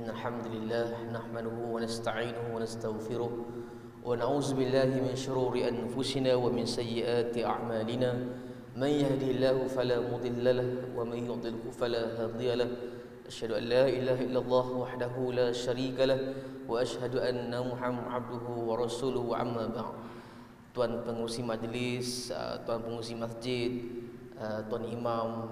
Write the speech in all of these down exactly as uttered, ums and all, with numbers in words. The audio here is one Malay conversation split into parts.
إن الحمد لله نحمده ونستعينه ونستغفره ونعوذ بالله من شرور أنفسنا ومن سيئات أعمالنا من يهده الله فلا مضل له ومن يضلل فلا هادي له أشهد أن لا إله إلا الله وحده لا شريك له وأشهد أن محمدا عبده ورسوله أما بعد. Tuan pengurusi majlis, tuan pengurusi masjid, tuan imam,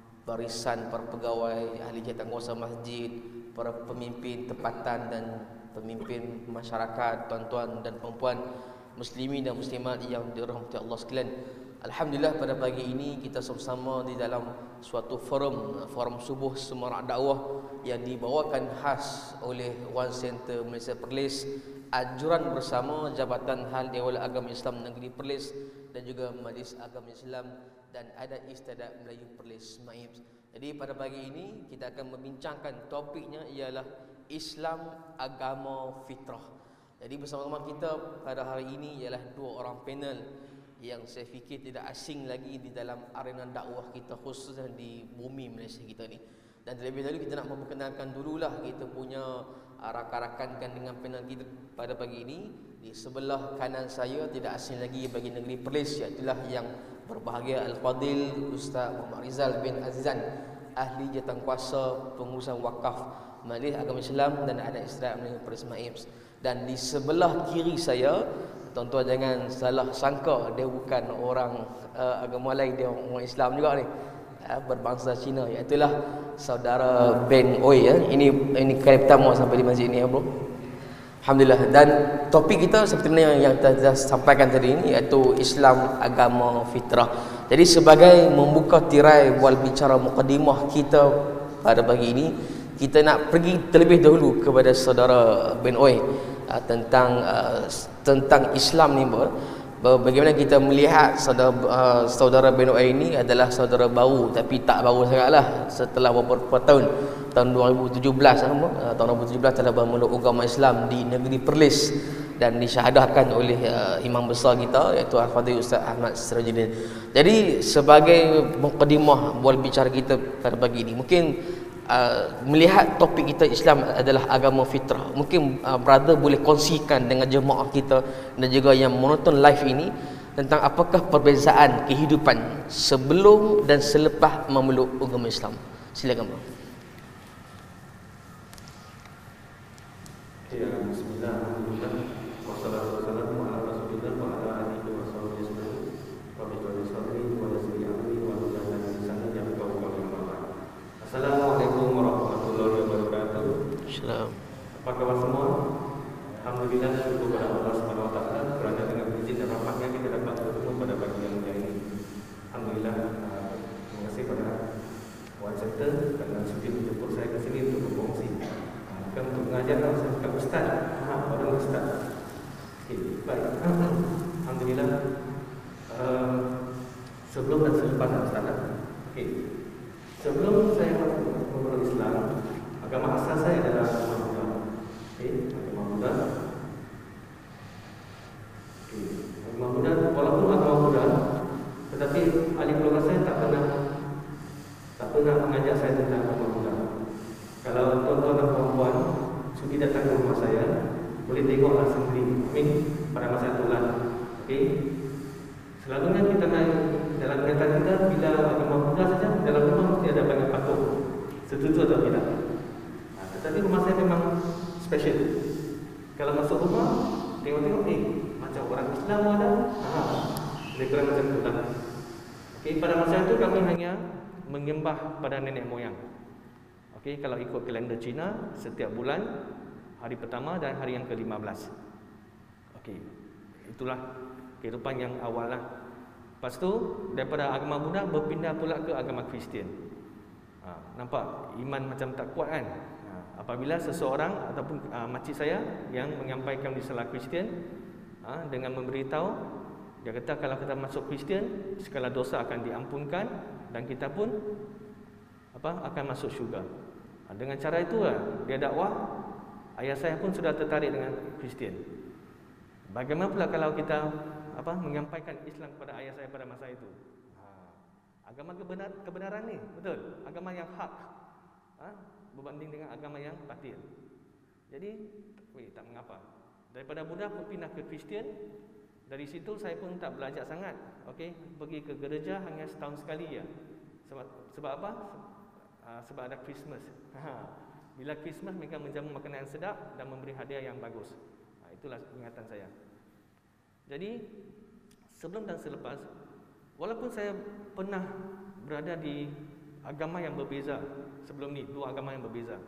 barisan para pegawai, ahli jawatankuasa masjid, para pemimpin tempatan dan pemimpin masyarakat, tuan-tuan dan puan-puan muslimin dan muslimat yang dirahmati Allah sekalian. Alhamdulillah pada pagi ini kita sama-sama di dalam suatu forum, forum subuh semarak dakwah yang dibawakan khas oleh One Center Malaysia Perlis, anjuran bersama Jabatan Hal Ehwal Agama Islam Negeri Perlis dan juga Majlis Agama Islam dan Adat Istiadat Melayu Perlis M A I P S. Jadi pada pagi ini kita akan membincangkan topiknya ialah Islam Agama Fitrah. Jadi bersama-sama kita pada hari ini ialah dua orang panel yang saya fikir tidak asing lagi di dalam arena dakwah kita, khususnya di bumi Malaysia kita ni. Dan terlebih dahulu kita nak memperkenalkan dululah kita punya rakan-rakan dengan panel kita pada pagi ini. Di sebelah kanan saya tidak asing lagi bagi negeri Perlis, iaitulah yang berbahagia Al-Fadil Ustaz Muhammad Rizal bin Azizan, ahli jawatankuasa pengurusan wakaf Majlis Agama Islam dan Adat Istiadat Melayu Perlis M A I P S. Dan di sebelah kiri saya, tuan-tuan jangan salah sangka dia bukan orang uh, agama lain, dia orang Islam juga ni, uh, berbangsa Cina, iaitulah saudara Ben Oi ya. Ini ini kali pertama sampai di masjid ni ya bro. Alhamdulillah. Dan topik kita seperti mana yang, yang kita sampaikan tadi ini, iaitu Islam Agama Fitrah. Jadi sebagai membuka tirai bual bicara mukadimah kita pada pagi ini, kita nak pergi terlebih dahulu kepada saudara Ben Oi uh, tentang uh, tentang Islam ni, bagaimana kita melihat saudara uh, saudara Ben Oi ini adalah saudara baru, tapi tak baru sangatlah, setelah beberapa tahun, tahun dua ribu tujuh belas uh, tahun dua ribu tujuh belas telah bermula agama Islam di negeri Perlis dan disyahadahkan oleh uh, imam besar kita, iaitu Al-Fadhil Ustaz Ahmad Sirajuddin. Jadi sebagai mukadimah bual bicara kita pada pagi ini, mungkin Uh, melihat topik kita Islam adalah agama fitrah, mungkin uh, brother boleh kongsikan dengan jemaah kita dan juga yang menonton live ini tentang apakah perbezaan kehidupan sebelum dan selepas memeluk agama Islam. Silakan bro. Ya, bismillahirrahmanirrahim. Wassalatu wassalamu ala rasulillah wa ala alihi wa sahbihi ajma'in. Wa bi kulli sabrin wa yazri amri wa jannati lisanan yang tawakkalun ala. Assalamualaikum warahmatullahi wabarakatuh. Salam. Apa kabar semua? Alhamdulillah, syukur kepada Allah Subhanahu wa taala kerana dengan izin dan rahmatnya kita dapat bertemu pada pagi yang mulia ini. Alhamdulillah, uh, terima kasih kepada One Center kerana sudi menjemput saya ke sini untuk berkongsi. Uh, bukan untuk mengajar, saya bukan ustaz. Ha, orang ustaz. Okey, baik. Alhamdulillah. Uh, sebelum dan selepas ustaz. Okey. Sebelum saya memeluk Islam, agama asal saya adalah agama Buddha. Okey, agama Buddha. Okey, agama Buddha, walaupun agama Buddha, tetapi ahli keluarga saya tak pernah tak pernah mengajak saya tentang agama Buddha. Kalau tuan-tuan dan puan-puan sudi datang ke rumah saya, boleh tengoklah sendiri. Amin. Pada masa itulah. Okey. Selalunya kita naik dalam kereta kita, bila agama Buddha saja, dalam rumah mesti ada banyak patung. Setuju atau tidak? Nah, tetapi rumah saya memang special. Kalau masuk rumah, tengok-tengok, eh, macam orang Islam ada. Aha, lebih kurang macam itu lah. Okay, pada masa itu kami hanya menyembah pada nenek moyang. Okay, kalau ikut kalender Cina, setiap bulan, hari pertama dan hari yang ke lima belas. Okay, itulah kehidupan yang awal lah. Lepas tu daripada agama Buddha berpindah pula ke agama Kristian. Ha, nampak iman macam tak kuat kan? Ha, apabila seseorang ataupun ha, makcik saya yang menyampaikan risalah Kristian, ha, dengan memberitahu, dia kata kalau kita masuk Kristian, segala dosa akan diampunkan dan kita pun apa akan masuk syurga. Ha, dengan cara itu lah, dia dakwah. Ayah saya pun sudah tertarik dengan Kristian. Bagaimana pula kalau kita apa menyampaikan Islam kepada ayah saya pada masa itu? Ha, agama kebenar, kebenaran ni, betul? Agama yang hak. Ha? berbanding dengan agama yang batil. Jadi, weh, tak mengapa. Daripada Buddha pun pindah ke Kristian. Dari situ saya pun tak belajar sangat. Okey, pergi ke gereja hanya setahun sekali ya. Sebab sebab apa? Uh, sebab ada Christmas. Bila Christmas mereka menjamu makanan yang sedap dan memberi hadiah yang bagus. Uh, itulah ingatan saya. Jadi sebelum dan selepas, walaupun saya pernah berada di agama yang berbeza sebelum ni, dua agama yang berbeza.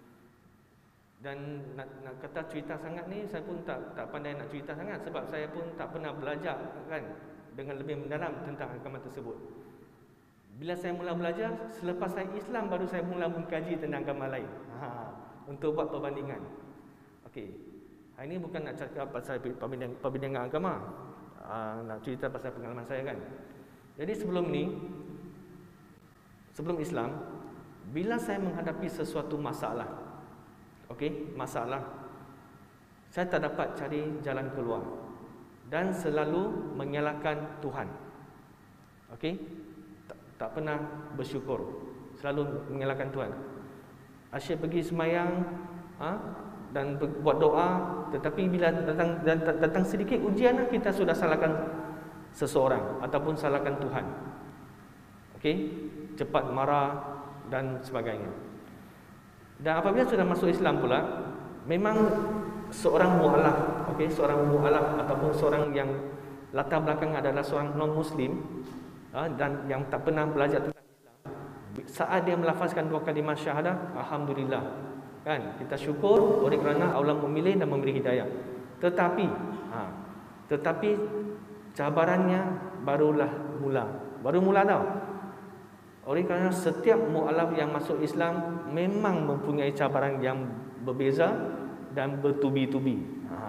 Dan nak, nak kata cerita sangat ni, saya pun tak tak pandai nak cerita sangat sebab saya pun tak pernah belajar kan dengan lebih mendalam tentang agama tersebut. Bila saya mula belajar, selepas saya Islam baru saya mula mengkaji tentang agama lain. Ha, untuk buat perbandingan. Okey. Hari ini bukan nak cakap pasal perbandingan, perbandingan agama. Ha, nak cerita pasal pengalaman saya kan. Jadi sebelum ni, sebelum Islam, bila saya menghadapi sesuatu masalah, okey, masalah, saya tak dapat cari jalan keluar dan selalu menyalahkan Tuhan. Okey, tak, tak pernah bersyukur, selalu menyalahkan Tuhan. Asyik pergi semayang, ha, dan buat doa, tetapi bila datang datang sedikit ujian, kita sudah salahkan seseorang ataupun salahkan Tuhan. Okey, cepat marah dan sebagainya. Dan apabila sudah masuk Islam pula, memang seorang mu'alaf, okey, seorang mu'alaf ataupun seorang yang latar belakang adalah seorang non-Muslim, ha, dan yang tak pernah belajar tentang Islam, saat dia melafazkan dua kalimah syahadah, alhamdulillah, kan, kita syukur oleh kerana Allah memilih dan memberi hidayah. Tetapi, ha, tetapi cabarannya barulah mula, baru mula tau. Oleh kerana setiap mu'alaf yang masuk Islam memang mempunyai cabaran yang berbeza dan bertubi-tubi. Ha.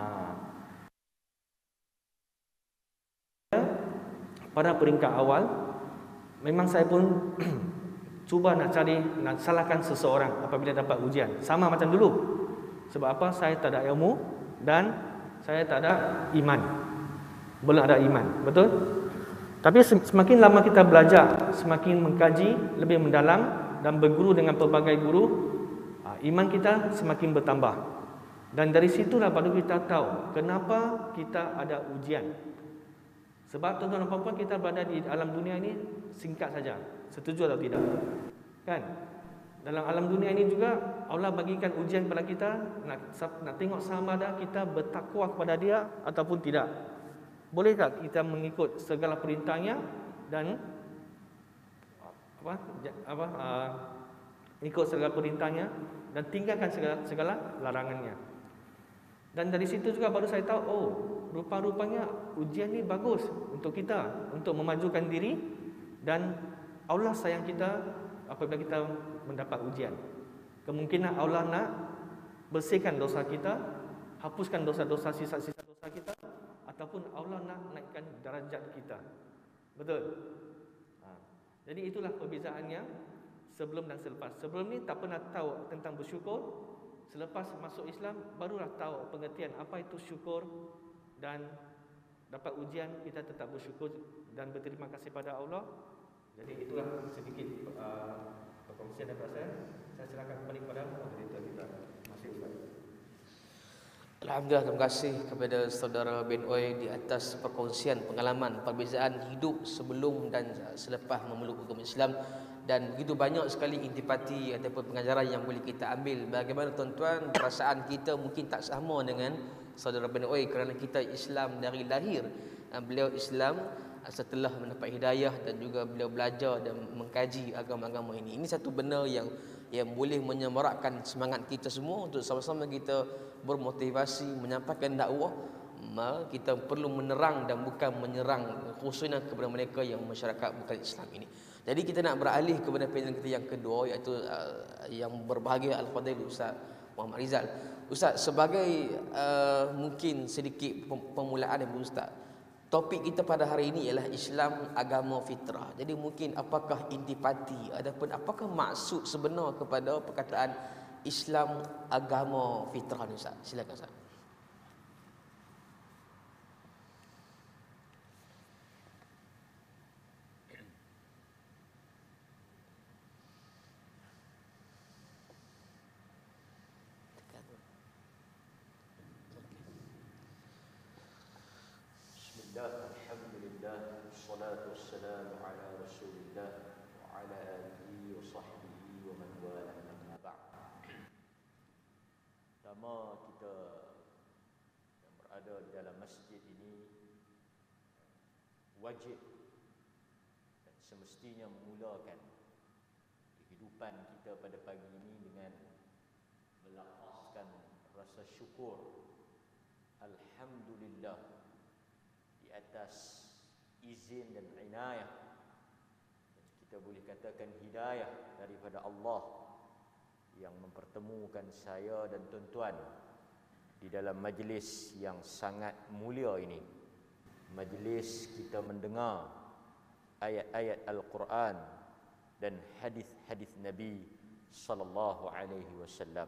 Pada peringkat awal, memang saya pun cuba nak cari, nak salahkan seseorang apabila dapat ujian. Sama macam dulu. Sebab apa? Saya tak ada ilmu dan saya tak ada iman. Belum ada iman. Betul? Tapi semakin lama kita belajar, semakin mengkaji lebih mendalam dan berguru dengan pelbagai guru, iman kita semakin bertambah. Dan dari situlah baru kita tahu kenapa kita ada ujian. Sebab tuan-tuan dan puan-puan, kita berada di alam dunia ini singkat saja. Setuju atau tidak? Kan? Dalam alam dunia ini juga Allah bagikan ujian kepada kita, nak, nak tengok sama ada kita bertakwa kepada Dia ataupun tidak. Bolehkah kita mengikut segala perintahnya dan apa apa uh, ikut segala perintahnya dan tinggalkan segala segala larangannya. Dan dari situ juga baru saya tahu, oh, rupa-rupanya ujian ni bagus untuk kita, untuk memajukan diri, dan Allah sayang kita apabila kita mendapat ujian. Kemungkinan Allah nak bersihkan dosa kita, hapuskan dosa-dosa sisa-sisa dosa kita, ataupun Allah nak naikkan darajat kita. Betul? Ha. Jadi itulah perbezaannya sebelum dan selepas. Sebelum ni tak pernah tahu tentang bersyukur. Selepas masuk Islam, barulah tahu pengertian apa itu syukur, dan dapat ujian kita tetap bersyukur dan berterima kasih pada Allah. Jadi itulah sedikit uh, perkongsian daripada saya. Saya silakan kembali kepada moderator kita. Terima kasih, Ustaz. Alhamdulillah, terima kasih kepada saudara Ben Oi di atas perkongsian pengalaman perbezaan hidup sebelum dan selepas memeluk agama Islam, dan begitu banyak sekali intipati ataupun pengajaran yang boleh kita ambil. Bagaimana tuan-tuan, perasaan kita mungkin tak sama dengan saudara Ben Oi kerana kita Islam dari lahir. Beliau Islam setelah mendapat hidayah dan juga beliau belajar dan mengkaji agama-agama ini. Ini satu benda yang yang boleh menyemarakkan semangat kita semua untuk sama-sama kita bermotivasi menyampaikan dakwah. Kita perlu menerang dan bukan menyerang, khususnya kepada mereka yang masyarakat bukan Islam ini. Jadi kita nak beralih kepada panel kita yang kedua, iaitu uh, yang berbahagia Al-Fadhil Ustaz Muhammad Rizal. Ustaz, sebagai uh, mungkin sedikit permulaan daripada Ustaz, topik kita pada hari ini ialah Islam agama fitrah. Jadi mungkin apakah intipati ataupun apakah maksud sebenar kepada perkataan Islam agama fitrah ni, Ustaz? Silakan, Ustaz. Alhamdulillah, wassalatu wassalamu ala Rasulillah wa ala alihi wa sahbihi wa man wala amma ba'd. Pertama, kita yang berada di dalam masjid ini wajib dan semestinya memulakan kehidupan kita pada pagi ini dengan melafazkan rasa syukur alhamdulillah di atas izin dan inayah, kita boleh katakan hidayah daripada Allah yang mempertemukan saya dan tuan-tuan di dalam majlis yang sangat mulia ini. Majlis kita mendengar ayat-ayat Al-Quran dan hadis-hadis Nabi sallallahu alaihi wasallam.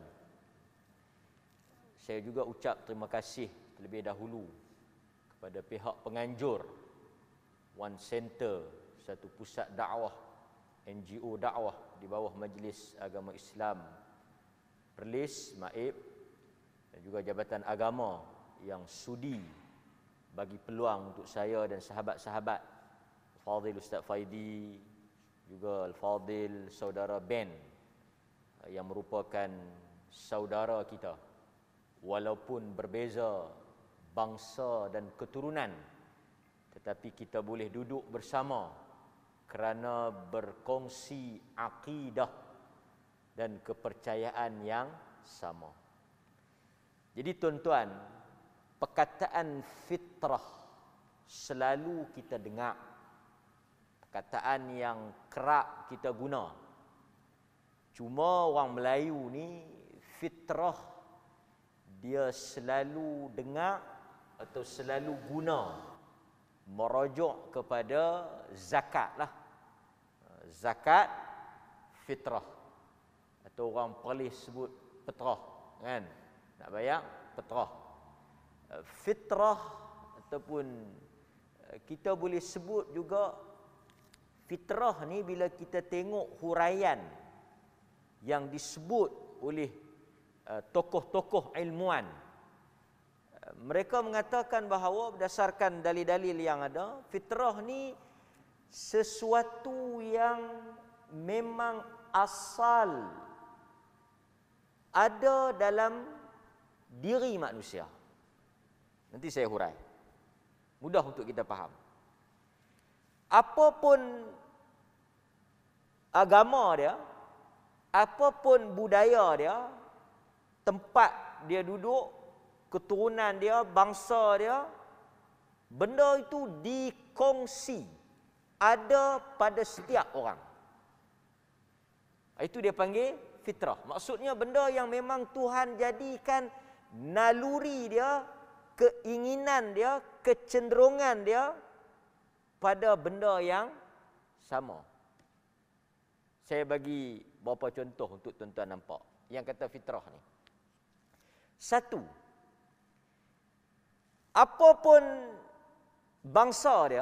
Saya juga ucap terima kasih terlebih dahulu kepada pihak penganjur One Center, satu pusat dakwah, N G O dakwah di bawah Majlis Agama Islam Perlis, Maib, dan juga Jabatan Agama yang sudi bagi peluang untuk saya dan sahabat-sahabat Al-Fadhil Ustaz Faidi, juga Al-Fadhil Saudara Ben yang merupakan saudara kita walaupun berbeza bangsa dan keturunan, tetapi kita boleh duduk bersama kerana berkongsi akidah dan kepercayaan yang sama. Jadi tuan-tuan, perkataan fitrah selalu kita dengar, perkataan yang kerap kita guna. Cuma orang Melayu ni fitrah dia selalu dengar atau selalu guna merujuk kepada zakat lah. Zakat fitrah, atau orang Perlis sebut petrah, kan? Nak bayar petrah. Fitrah ataupun kita boleh sebut juga fitrah ni bila kita tengok huraian yang disebut oleh uh, tokoh-tokoh ilmuwan. Mereka mengatakan bahawa berdasarkan dalil-dalil yang ada, fitrah ni sesuatu yang memang asal ada dalam diri manusia. Nanti saya hurai, mudah untuk kita faham. Apapun agama dia, apapun budaya dia, tempat dia duduk, keturunan dia, bangsa dia, benda itu dikongsi, ada pada setiap orang. Itu dia panggil fitrah. Maksudnya benda yang memang Tuhan jadikan naluri dia, keinginan dia, kecenderungan dia pada benda yang sama. Saya bagi beberapa contoh untuk tuan-tuan nampak yang kata fitrah ni. Satu, apapun bangsa dia,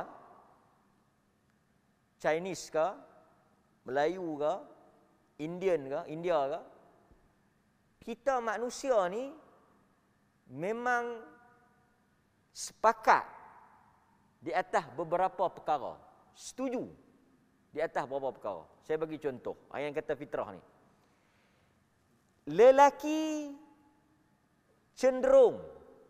Chinese ke, Melayu ke, Indian ke, India ke, kita manusia ni memang sepakat di atas beberapa perkara. Setuju di atas beberapa perkara. Saya bagi contoh yang kata fitrah ni. Lelaki cenderung,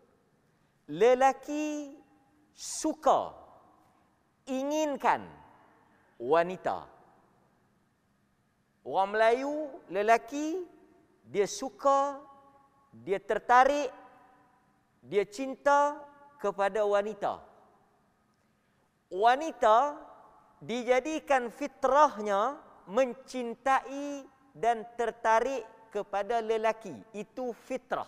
lelaki suka, inginkan wanita. Orang Melayu, lelaki, dia suka, dia tertarik, dia cinta kepada wanita. Wanita dijadikan fitrahnya mencintai dan tertarik kepada lelaki. Itu fitrah.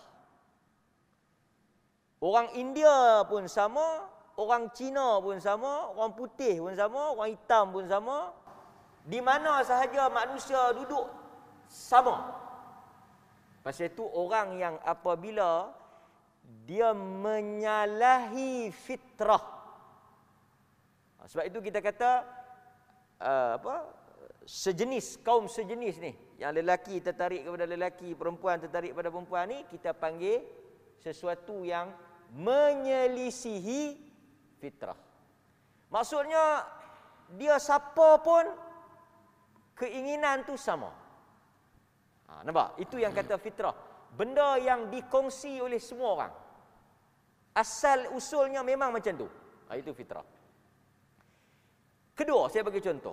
Orang India pun sama, orang Cina pun sama, orang putih pun sama, orang hitam pun sama. Di mana sahaja manusia duduk sama. Pasal itu orang yang apabila dia menyalahi fitrah, sebab itu kita kata uh, apa sejenis, kaum sejenis ni, yang lelaki tertarik kepada lelaki, perempuan tertarik kepada perempuan ni, kita panggil sesuatu yang menyelisihi fitrah. Maksudnya dia siapa pun keinginan tu sama. Ha, nampak? Itu yang kata fitrah. Benda yang dikongsi oleh semua orang. Asal usulnya memang macam tu. Ha, itu fitrah. Kedua, saya bagi contoh.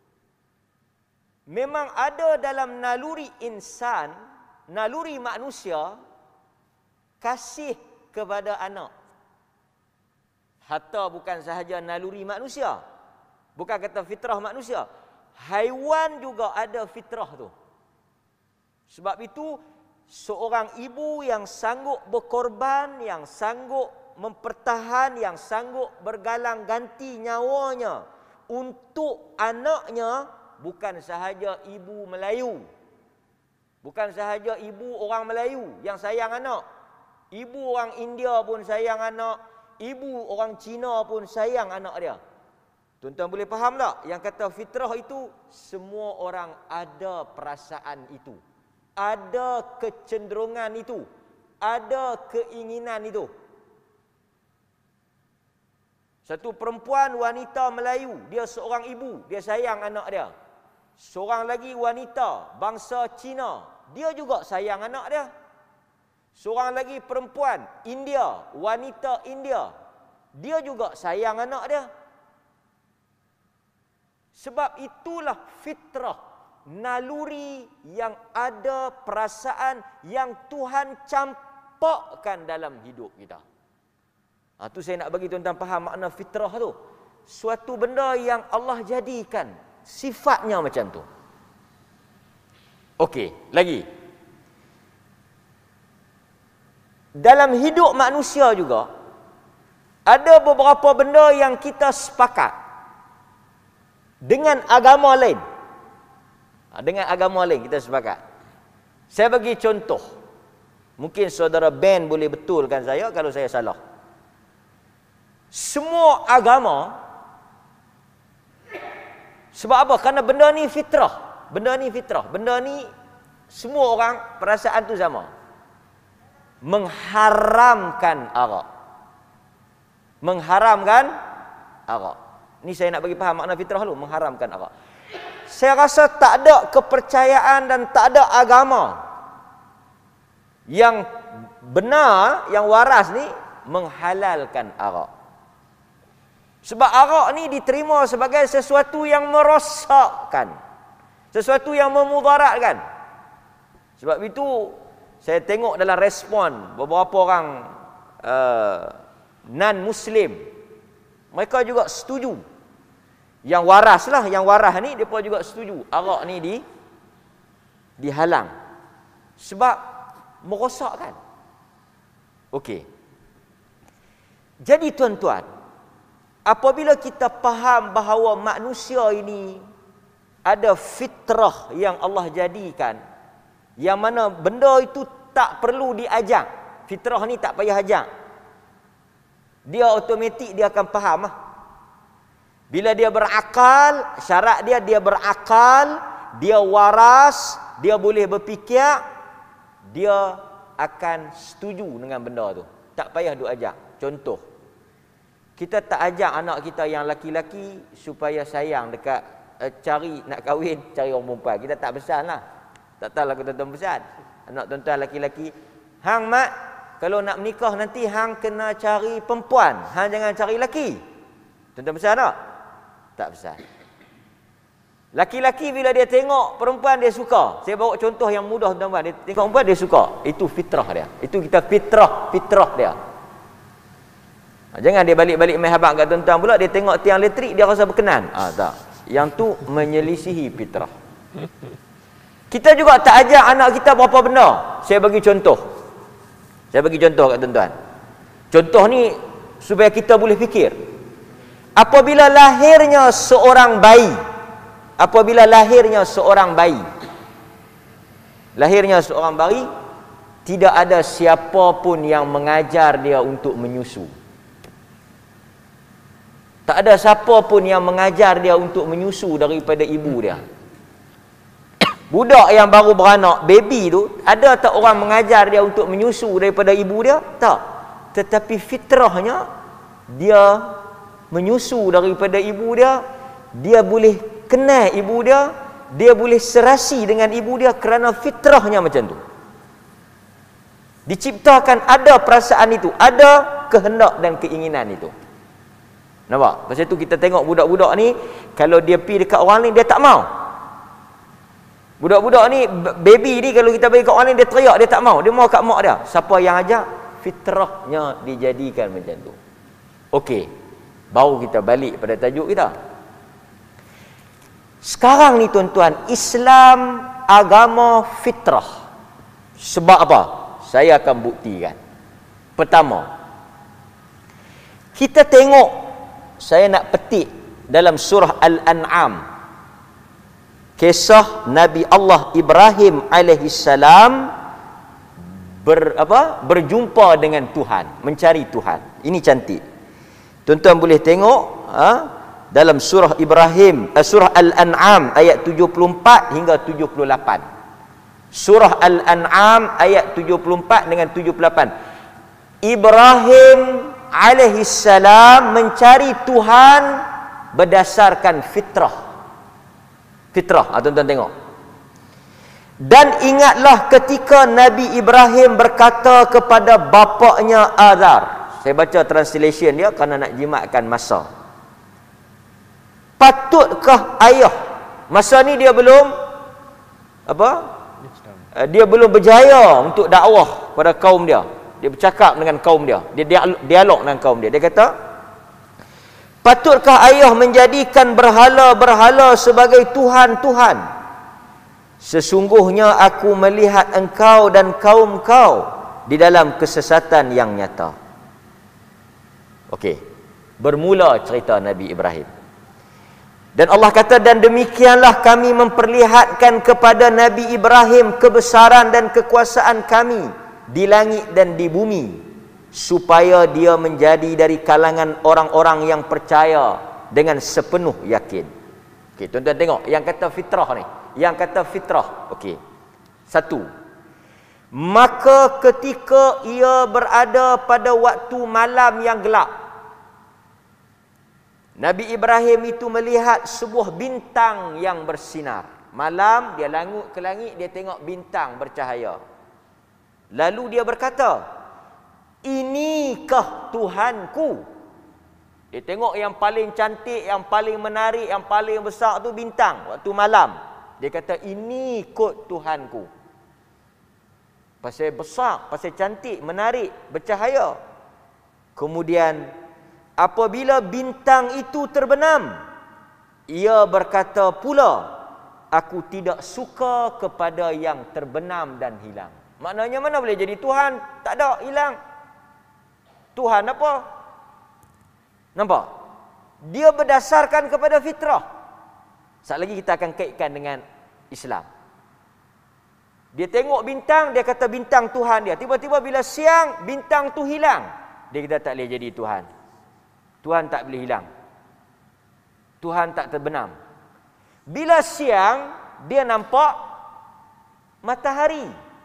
Memang ada dalam naluri insan, naluri manusia, kasih kepada anak. Hatta bukan sahaja naluri manusia. Bukan kata fitrah manusia. Haiwan juga ada fitrah tu. Sebab itu, seorang ibu yang sanggup berkorban, yang sanggup mempertahan, yang sanggup bergalang ganti nyawanya untuk anaknya, bukan sahaja ibu Melayu. Bukan sahaja ibu orang Melayu yang sayang anak. Ibu orang India pun sayang anak. Ibu orang Cina pun sayang anak dia. Tuan-tuan boleh faham tak? Yang kata fitrah itu, semua orang ada perasaan itu. Ada kecenderungan itu. Ada keinginan itu. Satu perempuan wanita Melayu, dia seorang ibu, dia sayang anak dia. Seorang lagi wanita bangsa Cina, dia juga sayang anak dia. Seorang lagi perempuan India, wanita India, dia juga sayang anak dia. Sebab itulah fitrah, naluri yang ada perasaan yang Tuhan campakkan dalam hidup kita. Ha, tu saya nak bagi tuan-tuan faham makna fitrah tu. Suatu benda yang Allah jadikan, sifatnya macam tu. Okey, lagi. Dalam hidup manusia juga, ada beberapa benda yang kita sepakat dengan agama lain. Dengan agama lain kita sepakat. Saya bagi contoh. Mungkin saudara Ben boleh betulkan saya kalau saya salah. Semua agama, sebab apa? Kerana benda ni fitrah. Benda ni fitrah. Benda ni semua orang perasaan tu sama. Mengharamkan arak. Mengharamkan arak. Ni saya nak bagi faham makna fitrah dulu. Mengharamkan arak. Saya rasa tak ada kepercayaan dan tak ada agama yang benar, yang waras ni menghalalkan arak. Sebab arak ni diterima sebagai sesuatu yang merosakkan, sesuatu yang memudaratkan. Sebab itu saya tengok dalam respon beberapa orang uh, non-Muslim, mereka juga setuju. Yang waras lah, yang waras ni mereka juga setuju arak ni di dihalang sebab merosakkan. Okey. Jadi tuan-tuan, apabila kita faham bahawa manusia ini ada fitrah yang Allah jadikan, yang mana benda itu tak perlu diajak. Fitrah ni tak payah ajak. Dia automatik dia akan faham lah. Bila dia berakal, syarat dia dia berakal, dia waras, dia boleh berfikir, dia akan setuju dengan benda tu. Tak payah duk ajak. Contoh, kita tak ajak anak kita yang laki-laki supaya sayang dekat uh, cari nak kahwin, cari orang perempuan. Kita tak pesan lah. Tak tahu lah tuan-tuan pesan. Anak tuan-tuan laki-laki, hang mat, kalau nak menikah nanti hang kena cari perempuan, hang jangan cari laki. Tuan-tuan pesan tak? Tak pesan. Laki-laki bila dia tengok perempuan dia suka. Saya bawa contoh yang mudah tuan-tuan. Dia tengok perempuan dia suka. Itu fitrah dia. Itu kita fitrah, fitrah dia. Jangan dia balik-balik main habaq kat tuan-tuan pula, dia tengok tiang elektrik dia rasa berkenan. Ah tak. Yang tu menyelisihi fitrah. Kita juga tak ajak anak kita berapa benda. Saya bagi contoh. Saya bagi contoh kat tuan-tuan. Contoh ni supaya kita boleh fikir. Apabila lahirnya seorang bayi, apabila lahirnya seorang bayi, lahirnya seorang bayi, tidak ada siapa pun yang mengajar dia untuk menyusu. Tak ada siapa pun yang mengajar dia untuk menyusu daripada ibu dia. Budak yang baru beranak, baby tu, ada tak orang mengajar dia untuk menyusu daripada ibu dia? Tak. Tetapi fitrahnya, dia menyusu daripada ibu dia, dia boleh kenal ibu dia, dia boleh serasi dengan ibu dia kerana fitrahnya macam tu. Diciptakan ada perasaan itu, ada kehendak dan keinginan itu. Nampak? Pasal tu kita tengok budak-budak ni, kalau dia pergi dekat orang lain, dia tak mau. Budak-budak ni, baby ni kalau kita bagi kat orang lain, dia teriak, dia tak mau. Dia mau kat mak dia. Siapa yang ajak? Fitrahnya dijadikan macam tu. Okey. Baru kita balik pada tajuk kita. Sekarang ni tuan-tuan, Islam agama fitrah. Sebab apa? Saya akan buktikan. Pertama, kita tengok, saya nak petik dalam surah Al-An'am, kisah Nabi Allah Ibrahim alaihi salam ber, apa, berjumpa dengan Tuhan, mencari Tuhan. Ini cantik. Tuan-tuan boleh tengok ha, dalam surah Ibrahim, uh, surah Al-An'am ayat tujuh puluh empat hingga tujuh puluh lapan. Surah Al-An'am ayat tujuh puluh empat dengan tujuh puluh lapan. Ibrahim alaihi salam mencari Tuhan berdasarkan fitrah. Fitrah, ha, tuan-tuan tengok. Dan ingatlah ketika Nabi Ibrahim berkata kepada bapaknya Azar. Saya baca translation dia kerana nak jimatkan masa. Patutkah ayah, masa ni dia belum apa? Dia belum berjaya untuk dakwah pada kaum dia. Dia bercakap dengan kaum dia. Dia dialog dengan kaum dia. Dia kata, patutkah ayah menjadikan berhala-berhala sebagai Tuhan-Tuhan? Sesungguhnya aku melihat engkau dan kaum kau di dalam kesesatan yang nyata. Okey. Bermula cerita Nabi Ibrahim. Dan Allah kata, dan demikianlah kami memperlihatkan kepada Nabi Ibrahim kebesaran dan kekuasaan kami di langit dan di bumi, supaya dia menjadi dari kalangan orang-orang yang percaya dengan sepenuh yakin. Okey, tuan-tuan tengok yang kata fitrah ni. Yang kata fitrah. Okey. Satu. Maka ketika ia berada pada waktu malam yang gelap, Nabi Ibrahim itu melihat sebuah bintang yang bersinar. Malam dia langut ke langit, dia tengok bintang bercahaya. Lalu dia berkata, inikah Tuhanku? Dia tengok yang paling cantik, yang paling menarik, yang paling besar tu bintang waktu malam. Dia kata, ini kot Tuhanku. Pasal besar, pasal cantik, menarik, bercahaya. Kemudian apabila bintang itu terbenam, ia berkata pula, aku tidak suka kepada yang terbenam dan hilang. Maknanya mana boleh jadi Tuhan? Tak ada, hilang. Tuhan apa? Nampak? Dia berdasarkan kepada fitrah. Sekali lagi kita akan kaitkan dengan Islam. Dia tengok bintang, dia kata bintang Tuhan dia. Tiba-tiba bila siang, bintang tu hilang. Dia kata tak boleh jadi Tuhan. Tuhan tak boleh hilang. Tuhan tak terbenam. Bila siang, dia nampak matahari.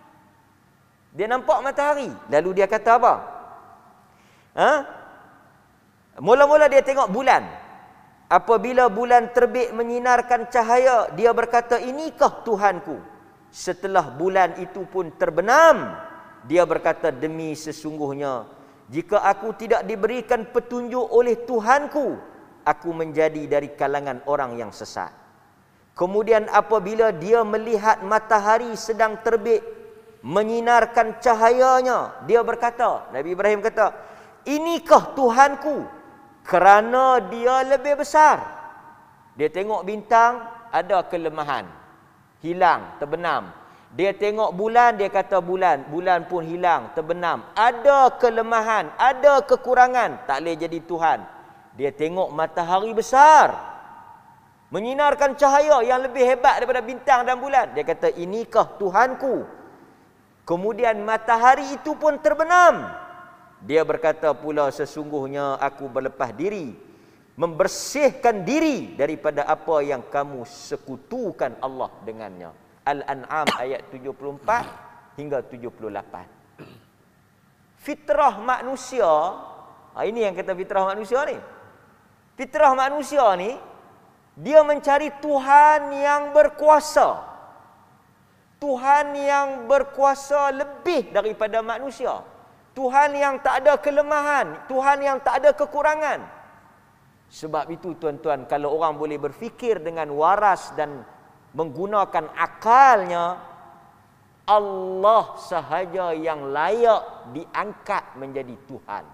Dia nampak matahari. Lalu dia kata apa? Ha? Mula-mula dia tengok bulan. Apabila bulan terbit menyinarkan cahaya, dia berkata, inikah Tuhanku? Setelah bulan itu pun terbenam, dia berkata, demi sesungguhnya, jika aku tidak diberikan petunjuk oleh Tuhanku, aku menjadi dari kalangan orang yang sesat. Kemudian apabila dia melihat matahari sedang terbit, menyinarkan cahayanya, dia berkata, Nabi Ibrahim kata, inikah Tuhanku? Kerana dia lebih besar. Dia tengok bintang, ada kelemahan, hilang, terbenam. Dia tengok bulan, dia kata bulan, bulan pun hilang, terbenam. Ada kelemahan, ada kekurangan, tak boleh jadi Tuhan. Dia tengok matahari besar, menyinarkan cahaya yang lebih hebat daripada bintang dan bulan. Dia kata, inikah Tuhanku? Kemudian matahari itu pun terbenam. Dia berkata pula, sesungguhnya aku berlepas diri, membersihkan diri daripada apa yang kamu sekutukan Allah dengannya. Al-An'am ayat tujuh puluh empat hingga tujuh puluh lapan. Fitrah manusia, ini yang kata fitrah manusia ni. Fitrah manusia ni, dia mencari Tuhan yang berkuasa. Tuhan yang berkuasa lebih daripada manusia. Tuhan yang tak ada kelemahan. Tuhan yang tak ada kekurangan. Sebab itu tuan-tuan, kalau orang boleh berfikir dengan waras dan menggunakan akalnya, Allah sahaja yang layak diangkat menjadi Tuhan.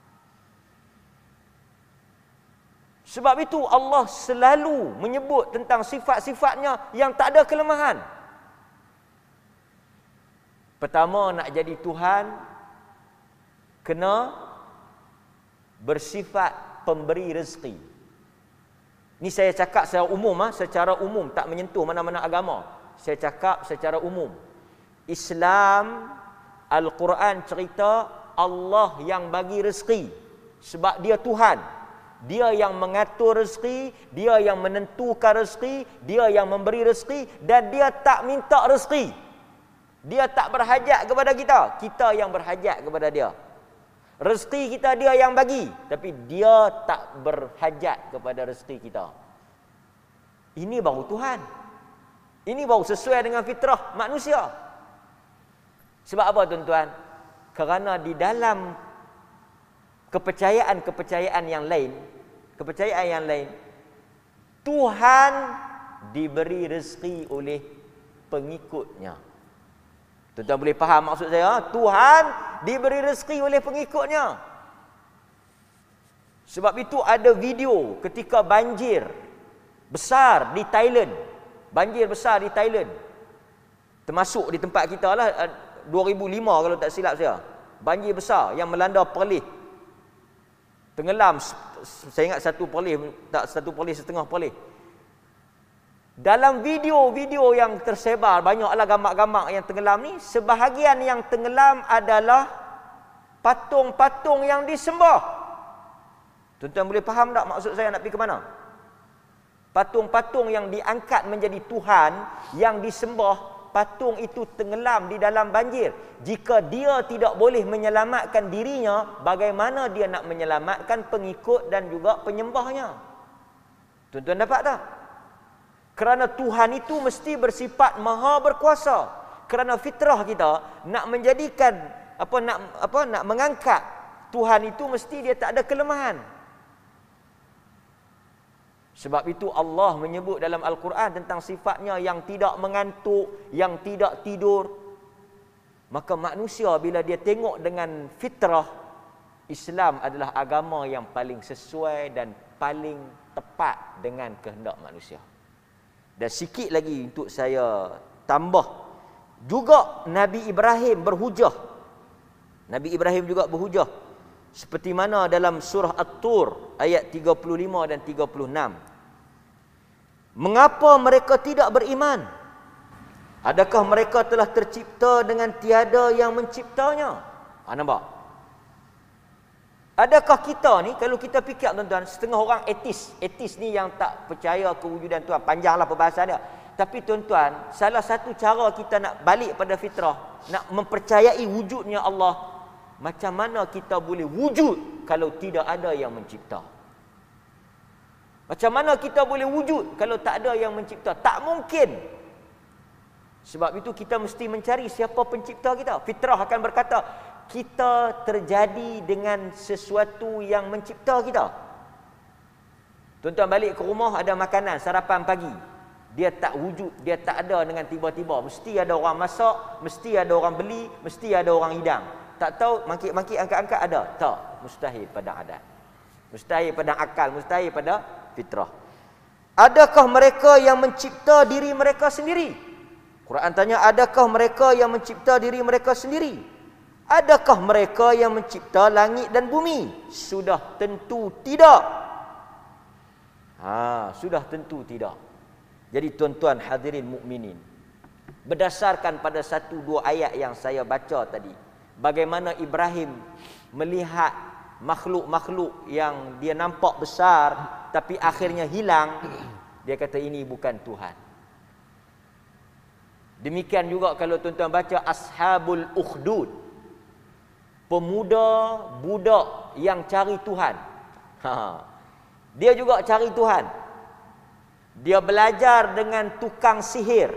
Sebab itu Allah selalu menyebut tentang sifat-sifatnya yang tak ada kelemahan. Pertama, nak jadi Tuhan, kena bersifat pemberi rezeki. Ni saya cakap secara umum, ha? secara umum, tak menyentuh mana-mana agama. Saya cakap secara umum. Islam, Al-Quran cerita Allah yang bagi rezeki. Sebab dia Tuhan. Dia yang mengatur rezeki, dia yang menentukan rezeki, dia yang memberi rezeki, dan dia tak minta rezeki. Dia tak berhajat kepada kita, kita yang berhajat kepada dia. Rezeki kita dia yang bagi, tapi dia tak berhajat kepada rezeki kita. Ini baru Tuhan. Ini baru sesuai dengan fitrah manusia. Sebab apa tuan-tuan? Kerana di dalam kepercayaan-kepercayaan yang lain, kepercayaan yang lain, Tuhan diberi rezeki oleh pengikutnya. Tuan-tuan boleh faham maksud saya? Tuhan diberi rezeki oleh pengikutnya. Sebab itu ada video ketika banjir besar di Thailand. Banjir besar di Thailand. Termasuk di tempat kita lah, dua ribu lima kalau tak silap saya. Banjir besar yang melanda Perlis. Tenggelam, saya ingat satu Perlis, tak satu Perlis, setengah Perlis. Dalam video-video yang tersebar, banyaklah gambar-gambar yang tenggelam ni, sebahagian yang tenggelam adalah patung-patung yang disembah. Tuan-tuan boleh faham tak maksud saya nak pergi ke mana? Patung-patung yang diangkat menjadi Tuhan, yang disembah, patung itu tenggelam di dalam banjir. Jika dia tidak boleh menyelamatkan dirinya, bagaimana dia nak menyelamatkan pengikut dan juga penyembahnya? Tuan-tuan dapat tak? Kerana Tuhan itu mesti bersifat maha berkuasa. Kerana fitrah kita nak menjadikan apa nak apa nak mengangkat Tuhan itu mesti dia tak ada kelemahan. Sebab itu Allah menyebut dalam Al-Quran tentang sifatnya yang tidak mengantuk, yang tidak tidur. Maka manusia bila dia tengok dengan fitrah, Islam adalah agama yang paling sesuai dan paling tepat dengan kehendak manusia. Dan sikit lagi untuk saya tambah, juga Nabi Ibrahim berhujah. Nabi Ibrahim juga berhujah. Seperti mana dalam surah At-Tur ayat tiga puluh lima dan tiga puluh enam. Mengapa mereka tidak beriman? Adakah mereka telah tercipta dengan tiada yang menciptanya? Ha, nampak? Adakah kita ni, kalau kita fikir tuan-tuan, setengah orang etis. Etis ni yang tak percaya kewujudan Tuhan. Panjanglah perbahasan dia. Tapi tuan-tuan, salah satu cara kita nak balik pada fitrah, nak mempercayai wujudnya Allah, macam mana kita boleh wujud kalau tidak ada yang mencipta? Macam mana kita boleh wujud kalau tak ada yang mencipta? Tak mungkin. Sebab itu kita mesti mencari siapa pencipta kita. Fitrah akan berkata, kita terjadi dengan sesuatu yang mencipta kita. Tuan-tuan balik ke rumah, ada makanan, sarapan pagi. Dia tak wujud, dia tak ada dengan tiba-tiba. Mesti ada orang masak, mesti ada orang beli, mesti ada orang hidang. Tak tahu, mangkit-mangkit, angkat-angkat ada? Tak. Mustahil pada adat. Mustahil pada akal, mustahil pada fitrah. Adakah mereka yang mencipta diri mereka sendiri? Quran tanya, adakah mereka yang mencipta diri mereka sendiri? Adakah mereka yang mencipta langit dan bumi? Sudah tentu tidak. Ha, sudah tentu tidak. Jadi tuan-tuan hadirin mukminin, berdasarkan pada satu dua ayat yang saya baca tadi, bagaimana Ibrahim melihat makhluk-makhluk yang dia nampak besar tapi akhirnya hilang, dia kata ini bukan Tuhan. Demikian juga kalau tuan-tuan baca Ashabul Ukhdud, pemuda budak yang cari Tuhan. Ha. Dia juga cari Tuhan. Dia belajar dengan tukang sihir.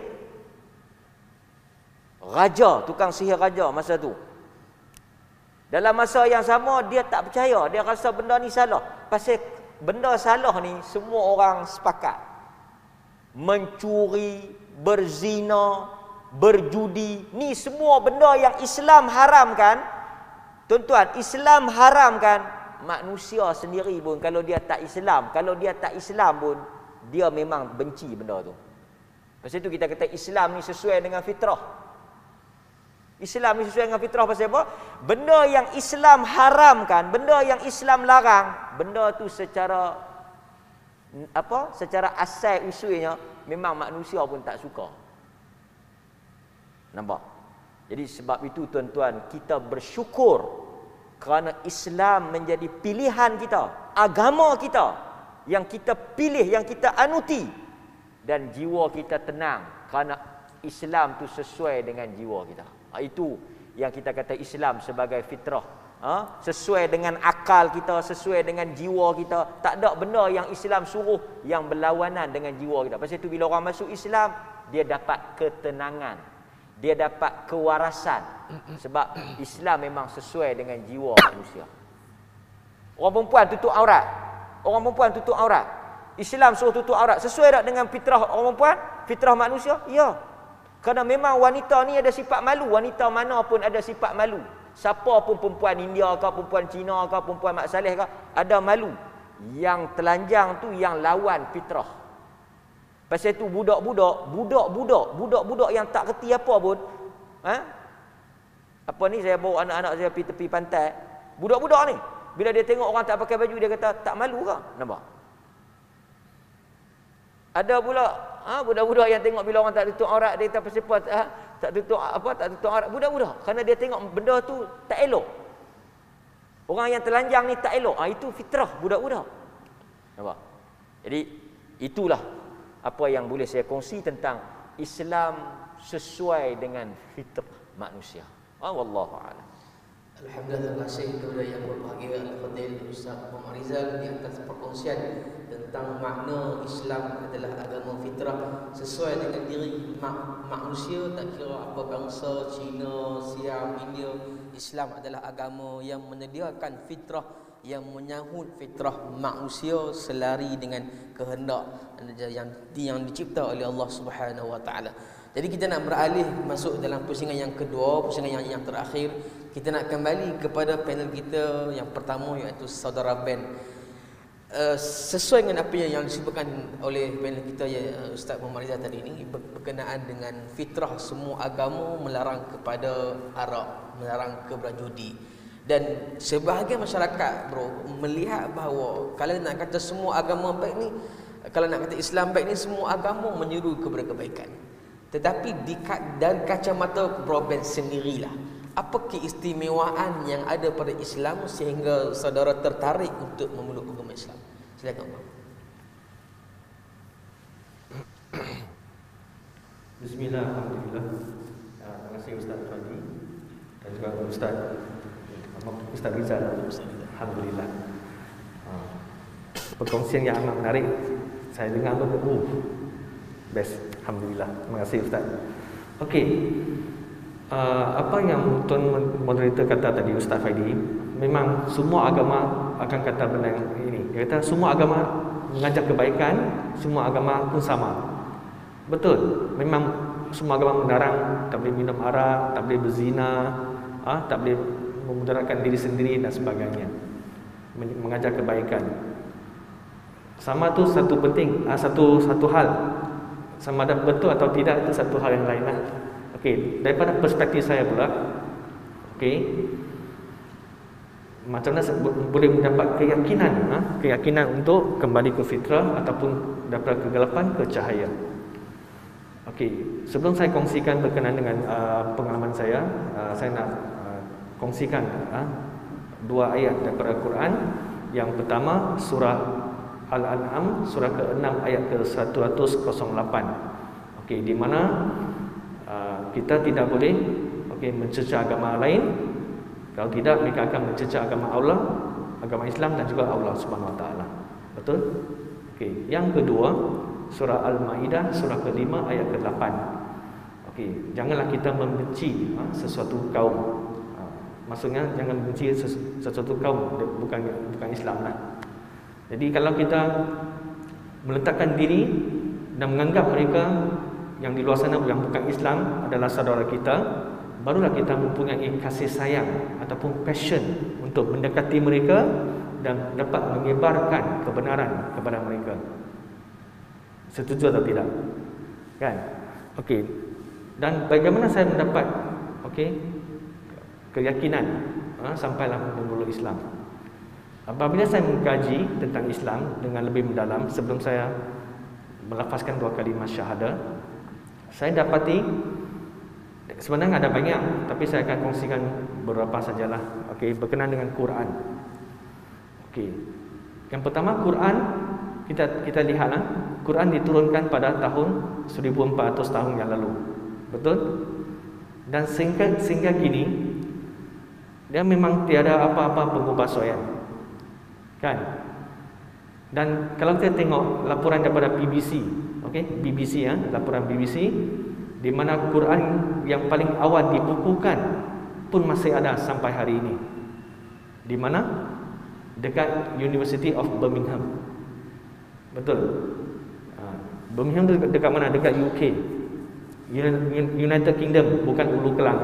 Raja, tukang sihir raja masa tu. Dalam masa yang sama dia tak percaya, dia rasa benda ni salah. Pasal benda salah ni semua orang sepakat. Mencuri, berzina, berjudi, ni semua benda yang Islam haramkan. Tuan-tuan, Islam haramkan. Manusia sendiri pun kalau dia tak Islam, kalau dia tak Islam pun dia memang benci benda tu. Pasal tu kita kata Islam ni sesuai dengan fitrah. Islam ni sesuai dengan fitrah pasal apa? Benda yang Islam haramkan, benda yang Islam larang, benda tu secara apa? Secara asal usulnya memang manusia pun tak suka. Nampak? Jadi sebab itu tuan-tuan, kita bersyukur kerana Islam menjadi pilihan kita, agama kita yang kita pilih, yang kita anuti, dan jiwa kita tenang kerana Islam tu sesuai dengan jiwa kita. Itu yang kita kata Islam sebagai fitrah. Ha? Sesuai dengan akal kita, sesuai dengan jiwa kita. Tak ada benda yang Islam suruh yang berlawanan dengan jiwa kita. Pasal itu bila orang masuk Islam, dia dapat ketenangan, dia dapat kewarasan. Sebab Islam memang sesuai dengan jiwa manusia. Orang perempuan tutup aurat, orang perempuan tutup aurat. Islam suruh tutup aurat. Sesuai tak dengan fitrah orang perempuan, fitrah manusia? Ya. Kerana memang wanita ni ada sifat malu. Wanita mana pun ada sifat malu. Siapa pun, perempuan India ke, perempuan Cina ke, perempuan Mak Saleh ke, ada malu. Yang telanjang tu yang lawan fitrah. Pasal tu budak-budak, budak-budak, budak-budak yang tak reti apa pun, ha? Apa ni, saya bawa anak-anak saya pergi tepi pantai. Budak-budak ni, bila dia tengok orang tak pakai baju, dia kata, tak malu ke? Nampak? Ada pula ha, budak-budak yang tengok bila orang tak tutup aurat, dia kata pasal apa ha, tak tutup apa tak tutup aurat. Budak-budak kerana dia tengok benda tu tak elok. Orang yang telanjang ni tak elok. Ha, itu fitrah budak-budak. Nampak? Jadi itulah apa yang boleh saya kongsi tentang Islam sesuai dengan fitrah manusia. Ah, wallahu a'lam. Alhamdulillah, terima kasih kepada yang berbahagia Al-Fadhil Ustaz Muhammad Rizal di atas perkongsian tentang makna Islam adalah agama fitrah sesuai dengan diri mak manusia, tak kira apa bangsa, Cina, Siam, India. Islam adalah agama yang menyediakan fitrah, yang menyahut fitrah manusia selari dengan kehendak yang yang dicipta oleh Allah Subhanahu wa taala. Jadi kita nak beralih masuk dalam pusingan yang kedua, pusingan yang, yang terakhir. Kita nak kembali kepada panel kita yang pertama, iaitu Saudara Ben. Uh, sesuai dengan apa yang disebutkan oleh panel kita ya, Ustaz Muhammad Rizal tadi ini, berkenaan dengan fitrah semua agama melarang kepada arak, melarang kepada judi. Dan sebahagian masyarakat bro melihat bahawa kalau nak kata semua agama baik ni, kalau nak kata Islam baik ni, semua agama menyeru kepada kebaikan. Tetapi di, dan kacamata Bro Ben sendirilah, apa keistimewaan yang ada pada Islam sehingga saudara tertarik untuk memeluk agama Islam? Silakan Bro. Bismillah, alhamdulillah. Terima kasih Ustaz Fadi dan juga Ustaz Ustaz Rizal. Alhamdulillah. Perkongsian yang amat menarik. Saya dengar tu, oh, best. Alhamdulillah. Terima kasih Ustaz. Okey. Uh, apa yang Tuan Moderator kata tadi, Ustaz Faidi, memang semua agama akan kata benda yang ini. Dia kata semua agama mengajak kebaikan, semua agama pun sama. Betul. Memang semua agama melarang tak boleh minum arak, tak boleh berzina, ah, tak boleh memudaratkan diri sendiri dan sebagainya. Mengajak kebaikan. Sama tu satu penting, ah, satu satu hal. Sama ada betul atau tidak itu satu hal yang lain lah. Okey, daripada perspektif saya pula, okey, macam mana boleh mendapat keyakinan, ha? keyakinan untuk kembali ke fitrah ataupun daripada kegelapan ke cahaya. Okey, sebelum saya kongsikan berkenaan dengan uh, pengalaman saya, uh, saya nak uh, kongsikan uh, dua ayat daripada Al-Quran. Yang pertama surah Al-An'am surah ke enam ayat ke seratus lapan. Okey, di mana uh, kita tidak boleh okey mencerca agama lain. Kalau tidak, mereka akan mencerca agama Allah, agama Islam dan juga Allah Subhanahu Wa Taala. Betul? Okey, yang kedua, surah Al-Maidah surah kelima ayat ke lapan. Okey, janganlah kita membenci ha, sesuatu kaum. Ha, maksudnya jangan benci ses, sesuatu kaum, bukan bukan Islam lah. Jadi kalau kita meletakkan diri dan menganggap mereka yang di luar sana yang bukan Islam adalah saudara kita, barulah kita mempunyai kasih sayang ataupun passion untuk mendekati mereka dan dapat menyebarkan kebenaran kepada mereka. Setuju atau tidak? Kan? Okey. Dan bagaimana saya mendapat okey keyakinan ha, sampailah memeluk Islam? Apabila saya mengkaji tentang Islam dengan lebih mendalam sebelum saya melafazkan dua kalimah syahadah, saya dapati sebenarnya ada banyak, tapi saya akan kongsikan beberapa sajalah. Okey, berkenaan dengan Quran. Okey. Yang pertama, Quran kita kita lihatlah, Quran diturunkan pada tahun seribu empat ratus tahun yang lalu. Betul? Dan sehingga sehingga kini dia memang tiada apa-apa pengubahsuaian. Kan? Dan kalau kita tengok laporan daripada B B C, okey, B B C ya, laporan B B C di mana Quran yang paling awal dibukukan pun masih ada sampai hari ini. Di mana? Dekat University of Birmingham. Betul? Birmingham dekat, dekat mana? Dekat U K, United Kingdom, bukan Ulu Kelang.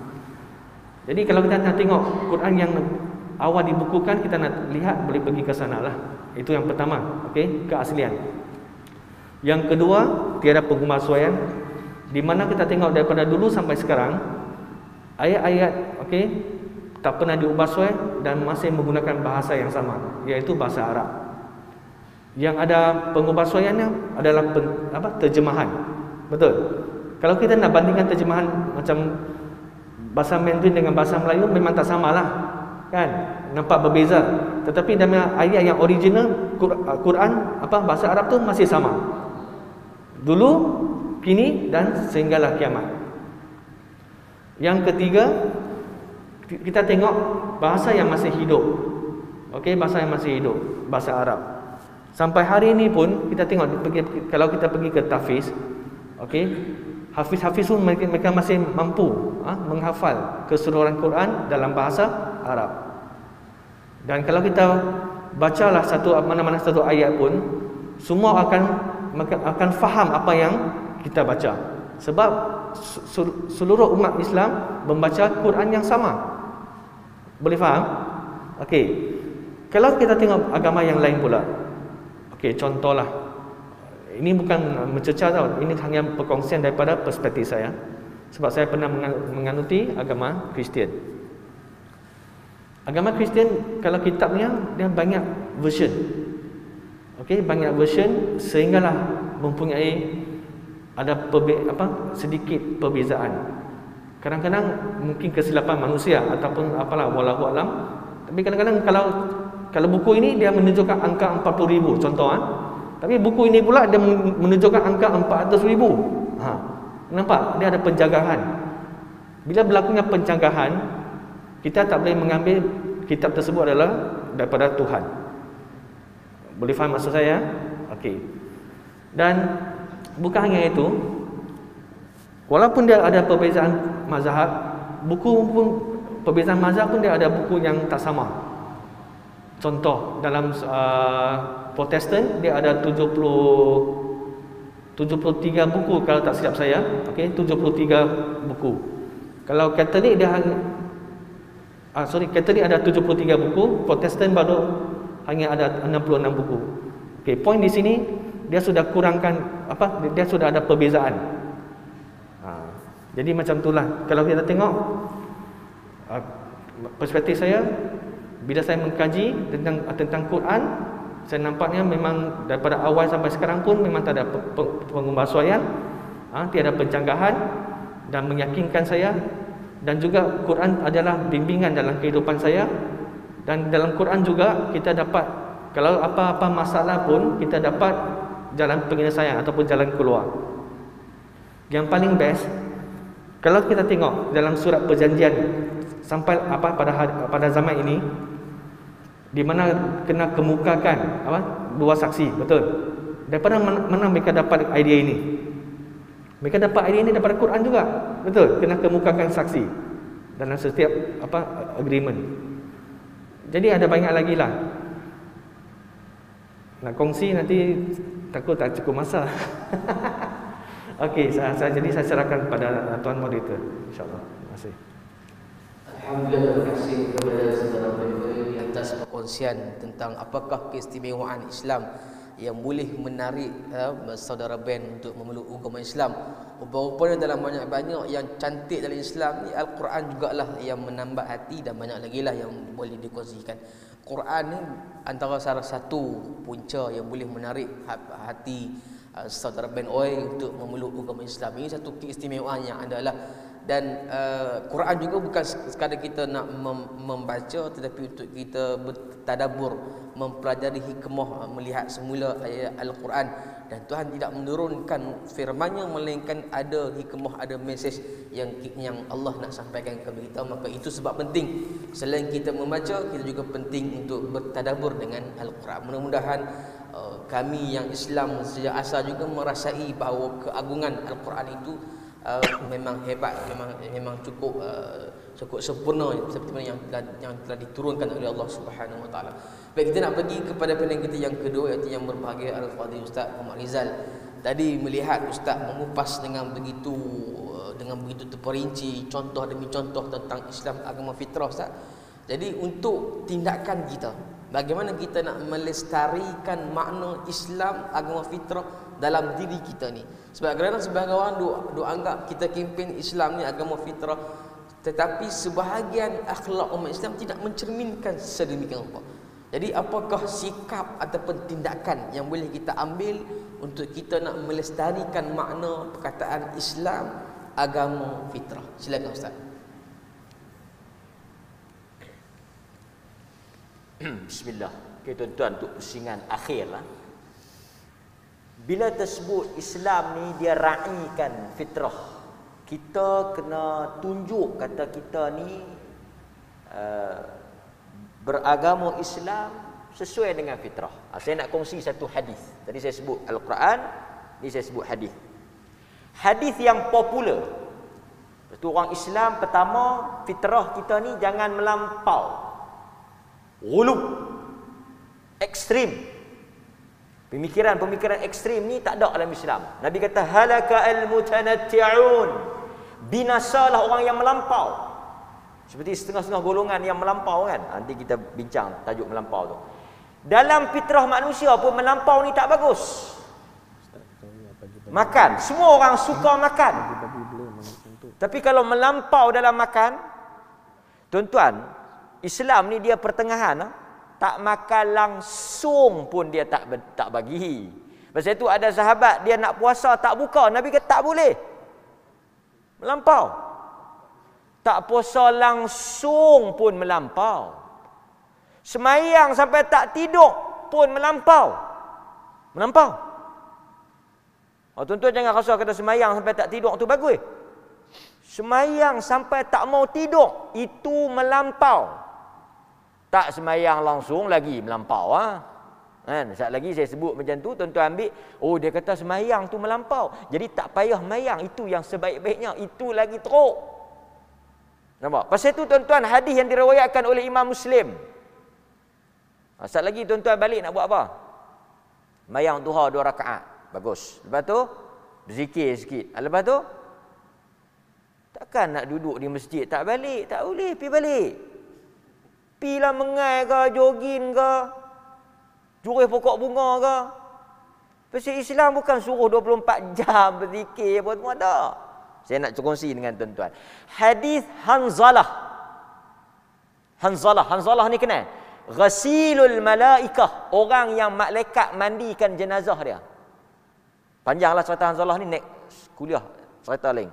Jadi kalau kita nak tengok Quran yang awal dibukukan, kita nak lihat boleh pergi ke sana lah. Itu yang pertama, okey, keaslian. Yang kedua, tiada pengubahsuaian. Di mana kita tengok daripada dulu sampai sekarang, ayat-ayat okey tak pernah diubah suai dan masih menggunakan bahasa yang sama, iaitu bahasa Arab. Yang ada pengubahsuaiannya adalah pen, apa terjemahan. Betul? Kalau kita nak bandingkan terjemahan macam bahasa Mandarin dengan bahasa Melayu, memang tak samalah. Kan? Nampak berbeza. Tetapi dalam ayat yang original Quran apa bahasa Arab tu masih sama. Dulu, kini dan sehinggalah kiamat. Yang ketiga, kita tengok bahasa yang masih hidup. Okey, bahasa yang masih hidup, bahasa Arab. Sampai hari ini pun kita tengok pergi, kalau kita pergi ke tahfiz, okey, hafiz-hafiz pun mereka, mereka masih mampu ha, menghafal keseluruhan Quran dalam bahasa Arab. Dan kalau kita bacalah satu mana-mana satu ayat pun, semua akan akan faham apa yang kita baca. Sebab seluruh umat Islam membaca Quran yang sama. Boleh faham? Okey. Kalau kita tengok agama yang lain pula. Okey, contohlah. Ini bukan mencerca tau, ini hanya perkongsian daripada perspektif saya. Sebab saya pernah menganuti agama Kristian. Agama Kristian kalau kitabnya dia banyak version. Okey, banyak version sehinggalah mempunyai ada perbe, apa sedikit perbezaan. Kadang-kadang mungkin kesilapan manusia ataupun apalah wallahu alam. Tapi kadang-kadang kalau kalau buku ini dia menunjukkan angka empat puluh ribu contoh ah. Tapi buku ini pula dia menunjukkan angka empat ratus ribu. Ha. Nampak? Dia ada penjagahan. Bila berlakunya penjagahan, kita tak boleh mengambil kitab tersebut adalah daripada Tuhan. Boleh faham maksud saya? Okey. Dan bukan hanya itu, walaupun dia ada perbezaan mazhab, buku pun perbezaan mazhab pun dia ada buku yang tak sama. Contoh dalam uh, Protestan dia ada tujuh puluh tujuh puluh tiga buku kalau tak silap saya. Okey, tujuh puluh tiga buku. Kalau Katolik dia hanya ah sorry, Katolik ada tujuh puluh tiga buku, Protestan baru hanya ada enam puluh enam buku. Okey, poin di sini dia sudah kurangkan apa? Dia sudah ada perbezaan. Ha, jadi macam itulah. Kalau kita tengok uh, perspektif saya, bila saya mengkaji tentang tentang Quran, saya nampaknya memang daripada awal sampai sekarang pun memang tak ada pengubahsuaian, ha, tiada pencanggahan dan meyakinkan saya. Dan juga Quran adalah bimbingan dalam kehidupan saya. Dan dalam Quran juga kita dapat, kalau apa-apa masalah pun kita dapat jalan penyelesaian ataupun jalan keluar. Yang paling best, kalau kita tengok dalam surat perjanjian sampai apa pada pada zaman ini, di mana kena kemukakan apa? Dua saksi, betul. Daripada mana mereka dapat idea ini? Mereka dapat idea ini daripada Quran juga. Betul, kena kemukakan saksi dalam setiap apa agreement. Jadi ada banyak lagi lah. Nak kongsi nanti takut tak cukup masa. Okey, saya, saya jadi saya serahkan kepada tuan moderator, insya-Allah. Terima kasih. Alhamdulillah, terima kasih kepada saudara di atas perkongsian tentang apakah keistimewaan Islam yang boleh menarik uh, saudara Ben untuk memeluk agama Islam. Rupa-rupanya dalam banyak-banyak yang cantik dalam Islam ni, Al-Quran jugalah yang menambah hati, dan banyak lagi lah yang boleh dikongsikan. Quran ni antara salah satu punca yang boleh menarik hati uh, saudara Ben Oi untuk memeluk agama Islam. Ini satu keistimewaan yang adalah, dan uh, Quran juga bukan sekadar kita nak mem- membaca, tetapi untuk kita bertadabbur, mempelajari hikmah, melihat semula ayat Al-Quran. Dan Tuhan tidak menurunkan firman-Nya melainkan ada hikmah, ada mesej yang yang Allah nak sampaikan kepada kita. Maka itu sebab penting, selain kita membaca, kita juga penting untuk bertadabbur dengan Al-Quran. Mudah-mudahan uh, kami yang Islam sejak asal juga merasai bahawa keagungan Al-Quran itu Uh, memang hebat, memang memang cukup uh, cukup sempurna seperti mana yang telah, yang telah diturunkan oleh Allah Subhanahu Wa Taala. Baik, kita nak pergi kepada pendengar kita yang kedua, iaitu yang berbahagia Al-Fadhil Ustaz Muhammad Rizal. Tadi melihat Ustaz mengupas dengan begitu uh, dengan begitu terperinci, contoh demi contoh tentang Islam agama fitrah, Ustaz. Jadi untuk tindakan kita, bagaimana kita nak melestarikan makna Islam agama fitrah dalam diri kita ni? Sebab kerana sebahagian orang duk, duk anggap kita kempen Islam ni agama fitrah, tetapi sebahagian akhlak umat Islam tidak mencerminkan sedemikian rupa. Jadi apakah sikap ataupun tindakan yang boleh kita ambil untuk kita nak melestarikan makna perkataan Islam agama fitrah? Silakan Ustaz. Bismillah. Okay, tuan-tuan, untuk pusingan akhir lah. Bila tersebut Islam ni dia raikan fitrah, kita kena tunjuk kata kita ni uh, beragama Islam sesuai dengan fitrah. Ha, saya nak kongsi satu hadis. Tadi saya sebut Al-Quran, ni saya sebut hadis. Hadis yang popular. Itu orang Islam, pertama, fitrah kita ni jangan melampau, ghulub, ekstrim. Pemikiran-pemikiran ekstrim ni tak ada dalam Islam. Nabi kata halaka al-mutanatti'un, binasalah orang yang melampau. Seperti setengah-setengah golongan yang melampau kan. Nanti kita bincang tajuk melampau tu. Dalam fitrah manusia pun melampau ni tak bagus. Makan, semua orang suka makan. Tapi kalau melampau dalam makan, tuan-tuan, Islam ni dia pertengahan, tak makan langsung pun dia tak tak bagi. Pasal itu ada sahabat dia nak puasa tak buka, Nabi kata tak boleh. Melampau. Tak puasa langsung pun melampau. Semayang sampai tak tidur pun melampau. Melampau. Oh, tuan-tuan jangan rasa kata semayang sampai tak tidur tu bagus. Semayang sampai tak mau tidur itu melampau. Tak semayang langsung lagi melampau, ha? Kan? Sekejap lagi saya sebut macam tu, tuan-tuan ambil, oh dia kata semayang tu melampau. Jadi tak payah mayang, itu yang sebaik-baiknya, itu lagi teruk. Nampak? Pasal tu tuan-tuan, hadis yang diriwayatkan oleh Imam Muslim. Ha, sekejap lagi tuan-tuan balik nak buat apa? Mayang duha dua rakaat. Bagus. Lepas tu berzikir sikit. Ha, lepas tu takkan nak duduk di masjid tak balik, tak boleh, pergi balik. Pilah mengai ke, jogging ke, jurih pokok bunga ke. Pasal Islam bukan suruh dua puluh empat jam berzikir apa semua, tak. Saya nak kongsi dengan tuan-tuan. Hadis Hanzalah. Hanzalah, Hanzalah ni kenal? Ghasilul malaikah, orang yang malaikat mandikan jenazah dia. Panjanglah cerita Hanzalah ni, next kuliah cerita lain.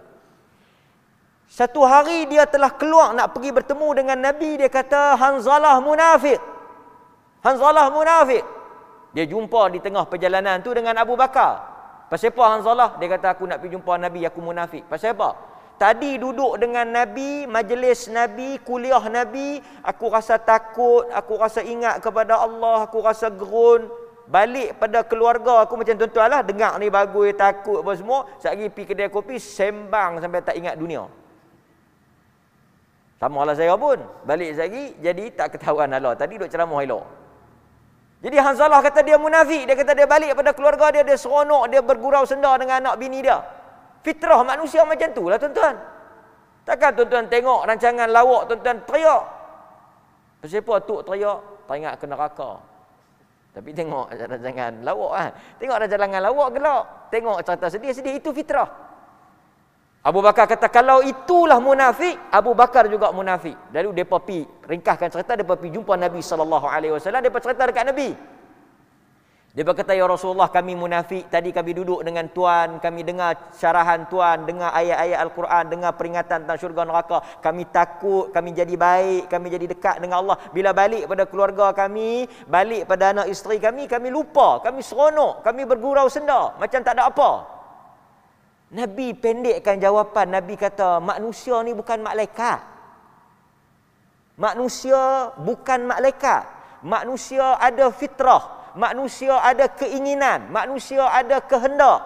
Satu hari dia telah keluar nak pergi bertemu dengan Nabi. Dia kata Hanzalah munafik. Hanzalah munafik. Dia jumpa di tengah perjalanan tu dengan Abu Bakar. Pasal apa Hanzalah? Dia kata aku nak pergi jumpa Nabi, aku munafik. Pasal apa? Tadi duduk dengan Nabi, majlis Nabi, kuliah Nabi, aku rasa takut, aku rasa ingat kepada Allah, aku rasa gerun. Balik pada keluarga aku macam tuan-tuan lah, dengar ni bagus, takut apa semua. Sekejap lagi pergi kedai kopi, sembang sampai tak ingat dunia. Sama lah saya pun. Balik sekejap lagi, jadi tak ketahuan Allah. Tadi duduk ceramah elok. Jadi Hanzalah kata dia munafik. Dia kata dia balik pada keluarga dia, dia seronok, dia bergurau senda dengan anak bini dia. Fitrah manusia macam tu lah tuan-tuan. Takkan tuan-tuan tengok rancangan lawak, tuan-tuan teriak. Pasal apa tok teriak? Tak ingat ke neraka. Tapi tengok rancangan lawak kan. Tengok rancangan lawak gelak. Tengok cerita sedih-sedih, itu fitrah. Abu Bakar kata kalau itulah munafik, Abu Bakar juga munafik. Lalu depa pi ringkaskan cerita, depa pi jumpa Nabi sallallahu alaihi wasallam, depa cerita dekat Nabi. Dia berkata, ya Rasulullah, kami munafik. Tadi kami duduk dengan Tuan, kami dengar syarahan Tuan, dengar ayat-ayat Al-Quran, dengar peringatan tentang syurga neraka. Kami takut, kami jadi baik, kami jadi dekat dengan Allah. Bila balik pada keluarga kami, balik pada anak isteri kami, kami lupa, kami seronok, kami bergurau senda, macam tak ada apa. Nabi pendekkan jawapan. Nabi kata, manusia ni bukan malaikat. Manusia bukan malaikat. Manusia ada fitrah. Manusia ada keinginan, manusia ada kehendak.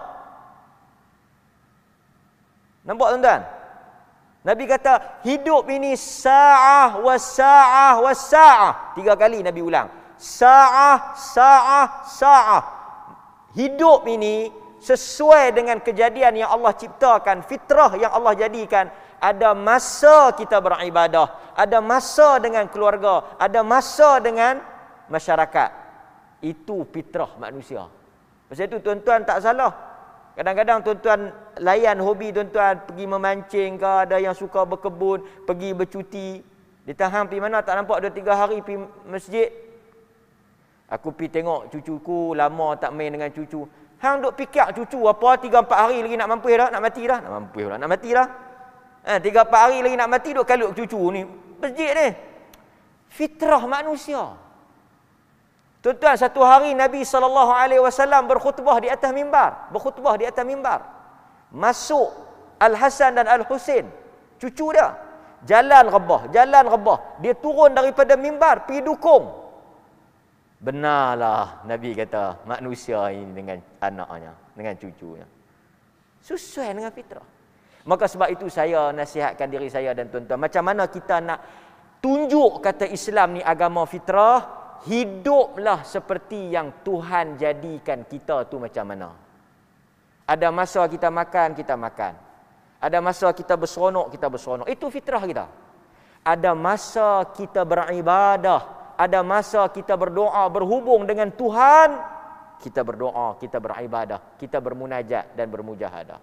Nampak tuan-tuan? Nabi kata, hidup ini sa'ah wa sa'ah wa sa'ah. Tiga kali Nabi ulang. Sa'ah, sa'ah, sa'ah. Hidup ini sesuai dengan kejadian yang Allah ciptakan, fitrah yang Allah jadikan. Ada masa kita beribadah, ada masa dengan keluarga, ada masa dengan masyarakat. Itu fitrah manusia. Pasal itu tuan-tuan tak salah. Kadang-kadang tuan-tuan layan hobi tuan-tuan, pergi memancing ke, ada yang suka berkebun, pergi bercuti. Ditahan pergi mana tak nampak dua tiga hari pergi masjid. Aku pergi tengok cucuku, lama tak main dengan cucu. Hang duk fikir cucu apa tiga empat hari lagi nak mampus dah, nak mati dah, nak mampus dah, nak mati dah. Eh tiga empat hari lagi nak mati duk kalut cucu ni. Masjid ni. Fitrah manusia. Tuan-tuan, satu hari Nabi sallallahu alaihi wasallam berkhutbah di atas mimbar, berkhutbah di atas mimbar. Masuk Al-Hasan dan Al-Husain, cucu dia. Jalan rebah, jalan rebah. Dia turun daripada mimbar pergi dukung. Benarlah Nabi kata, manusia ini dengan anaknya, dengan cucunya. Sesuai dengan fitrah. Maka sebab itu saya nasihatkan diri saya dan tuan-tuan, macam mana kita nak tunjuk kata Islam ni agama fitrah. Hiduplah seperti yang Tuhan jadikan kita tu macam mana. Ada masa kita makan, kita makan. Ada masa kita berseronok, kita berseronok. Itu fitrah kita. Ada masa kita beribadah. Ada masa kita berdoa, berhubung dengan Tuhan. Kita berdoa, kita beribadah. Kita bermunajat dan bermujahadah.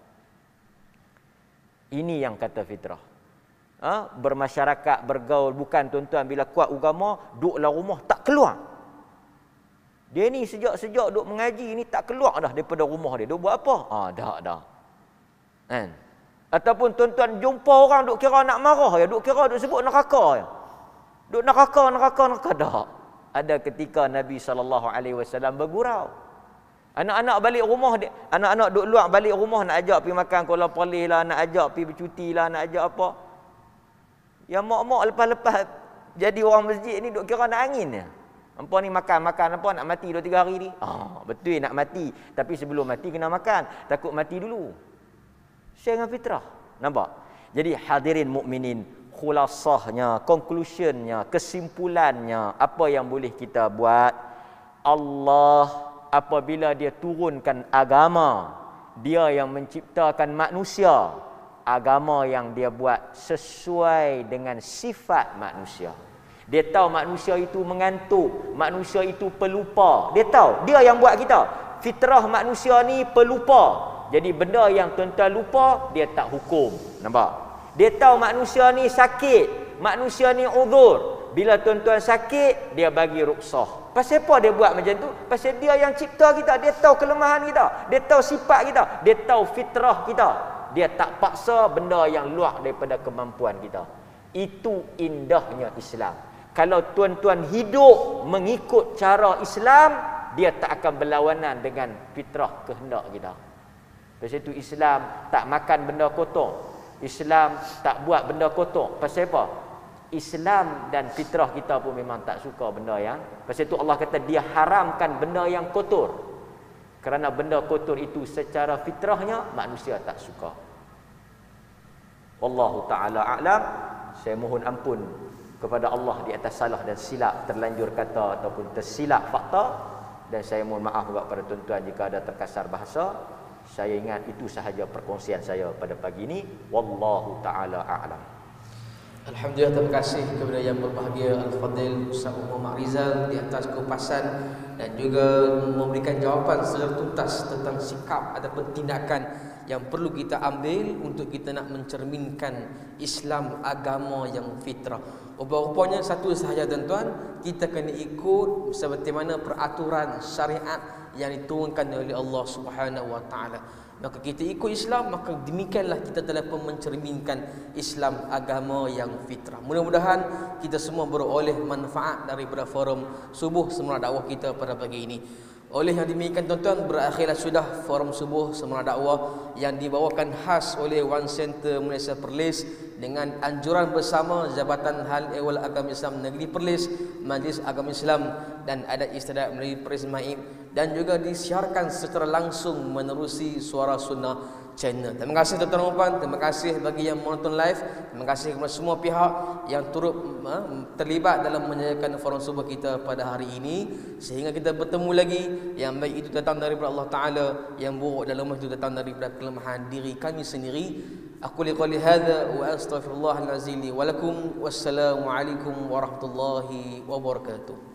Ini yang kata fitrah. Ha? Bermasyarakat, bergaul. Bukan tuan-tuan bila kuat agama, duduklah rumah tak keluar. Dia ni sejak-sejak duduk mengaji ni tak keluar dah daripada rumah dia. Dia buat apa? Ah, dah dah. Kan? Ataupun tuan-tuan jumpa orang duk kira nak marah ya, duk kira duk sebut neraka ya. Duk neraka, neraka, neraka dah. Ada ketika Nabi sallallahu alaihi wasallam bergurau. Anak-anak balik rumah dia, anak-anak duk luar balik rumah nak ajak pergi makan kolam perlis lah, nak ajak pergi bercuti lah, nak ajak apa. Yang mak-mak lepas-lepas jadi orang masjid ni duk kira nak angin ya. Hampa ni makan-makan apa nak mati dua tiga hari ni? Ah, betul nak mati, tapi sebelum mati kena makan, takut mati dulu. Share dengan fitrah. Nampak? Jadi hadirin mukminin, khulasahnya, conclusionnya, kesimpulannya, apa yang boleh kita buat? Allah apabila dia turunkan agama, dia yang menciptakan manusia, agama yang dia buat sesuai dengan sifat manusia. Dia tahu manusia itu mengantuk, manusia itu pelupa. Dia tahu, dia yang buat kita. Fitrah manusia ni pelupa. Jadi benda yang tuan-tuan lupa, dia tak hukum. Nampak? Dia tahu manusia ni sakit, manusia ni uzur. Bila tuan-tuan sakit, dia bagi ruksah. Pasal apa dia buat macam tu? Pasal dia yang cipta kita, dia tahu kelemahan kita, dia tahu sifat kita, dia tahu fitrah kita. Dia tak paksa benda yang luar daripada kemampuan kita. Itu indahnya Islam. Kalau tuan-tuan hidup mengikut cara Islam, dia tak akan berlawanan dengan fitrah kehendak kita. Pasal itu Islam tak makan benda kotor. Islam tak buat benda kotor. Pasal apa? Islam dan fitrah kita pun memang tak suka benda yang. Pasal itu Allah kata dia haramkan benda yang kotor. Kerana benda kotor itu secara fitrahnya manusia tak suka. Wallahu ta'ala a'lam. Saya mohon ampun kepada Allah di atas salah dan silap, terlanjur kata ataupun tersilap fakta. Dan saya mohon maaf kepada tuan-tuan jika ada terkasar bahasa. Saya ingat itu sahaja perkongsian saya pada pagi ini. Wallahu ta'ala a'lam. Alhamdulillah, terima kasih kepada yang berbahagia Al-Fadhil Ustaz Muhammad Rizal di atas kupasan dan juga memberikan jawapan secara tuntas tentang sikap ataupun tindakan yang perlu kita ambil untuk kita nak mencerminkan Islam agama yang fitrah. Rupa-rupanya satu sahaja tuan-tuan, kita kena ikut seperti mana peraturan syariat yang diturunkan oleh Allah Subhanahu wa taala. Maka kita ikut Islam, maka demikianlah kita telah pun mencerminkan Islam agama yang fitrah. Mudah-mudahan kita semua beroleh manfaat daripada forum subuh semula dakwah kita pada pagi ini. Oleh yang demikian tuan-tuan, berakhirlah sudah forum subuh semula dakwah yang dibawakan khas oleh One Center Malaysia Perlis dengan anjuran bersama Jabatan Hal Ehwal Agama Islam Negeri Perlis, Majlis Agama Islam dan Adat Istiadat Negeri Perlis Maib, dan juga disiarkan secara langsung menerusi Suara Sunnah channel. Terima kasih tuan-tuan dan puan, terima kasih bagi yang menonton live, terima kasih kepada semua pihak yang turut uh, terlibat dalam menjayakan forum subuh kita pada hari ini, sehingga kita bertemu lagi. Yang baik itu datang daripada Allah Taala, yang buruk dan lemah itu datang daripada kelemahan diri kami sendiri. Aku liqali hadza wa astaghfirullahal azim li wa lakum. Wassalamualaikum warahmatullahi wabarakatuh.